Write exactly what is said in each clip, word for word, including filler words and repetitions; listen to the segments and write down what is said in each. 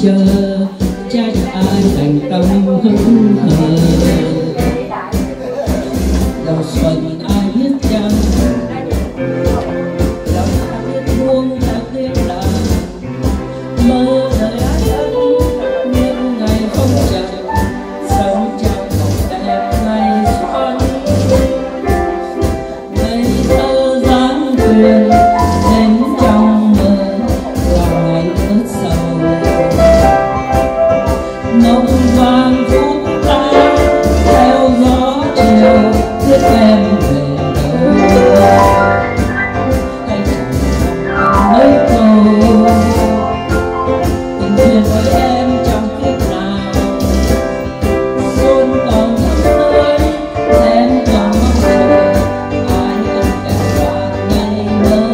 chờ chắc ai thành tâm hững hờ. Đầu xuân ai biết chăng đầu ta biết buông ta biết là mơ đời ai ân những ngày không chẳng sống trong mộng đẹp ngày xuân. Ngây thơ dáng thuyền đến trong mơ là ngày ước sầu. Mộng vàng phút ta theo gió chiều biết em về đâu. Anh chẳng mấy câu tình duyên với em trong kiếp nào. Xuân còn thắm tươi em còn mong chờ ai ân đẹp và ngây ngơ.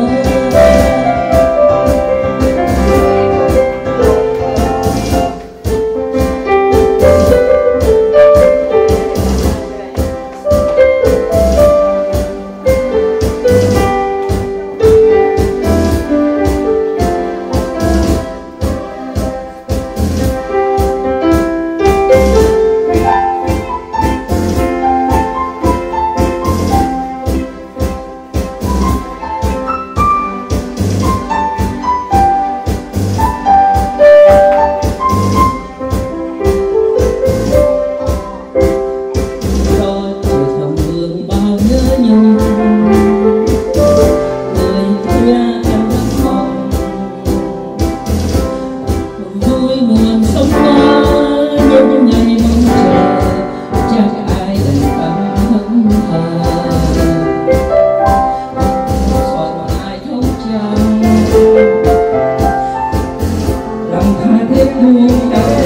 Lòng tha thiết buông đau